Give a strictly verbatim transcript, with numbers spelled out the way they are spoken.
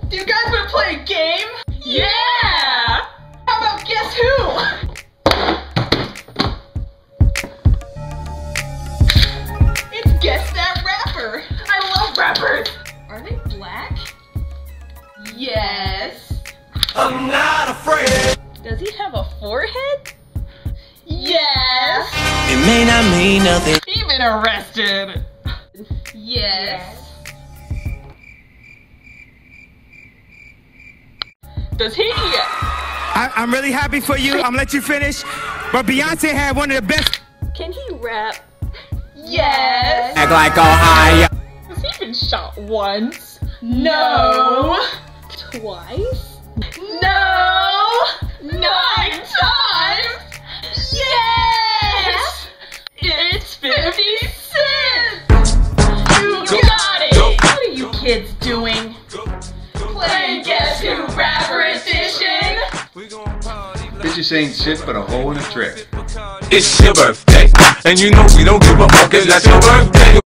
Do you guys want to play a game? Yeah! How about guess who? It's Guess That Rapper. I love rappers! Are they black? Yes. I'm not afraid. Does he have a forehead? Yes. It may not mean nothing. Even arrested. Yes. Does he? I, I'm really happy for you. I'm gonna let you finish. But Beyonce had one of the best. Can he rap? Yes. Act like Ohio. Has he been shot once? No. Twice? No. Nine times. Yes. It's fifty Cent! You got it. What are you kids doing? Playing Guess Who Rapper Edition. Bitches ain't shit but a hole in a trick. It's your birthday, and you know we don't give a fuck. It's not your birthday.